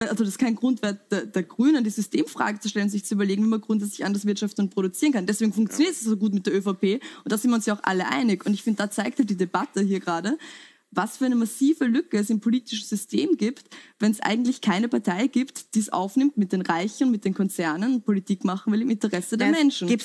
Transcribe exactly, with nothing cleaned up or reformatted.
Also das ist kein Grundwert der, der Grünen, die Systemfrage zu stellen, sich zu überlegen, wie man grundsätzlich anders wirtschaften und produzieren kann. Deswegen funktioniert es so gut mit der ÖVP und da sind wir uns ja auch alle einig. Und ich finde, da zeigt halt die Debatte hier gerade, was für eine massive Lücke es im politischen System gibt, wenn es eigentlich keine Partei gibt, die es aufnimmt, mit den Reichen, mit den Konzernen und Politik machen will im Interesse der es Menschen.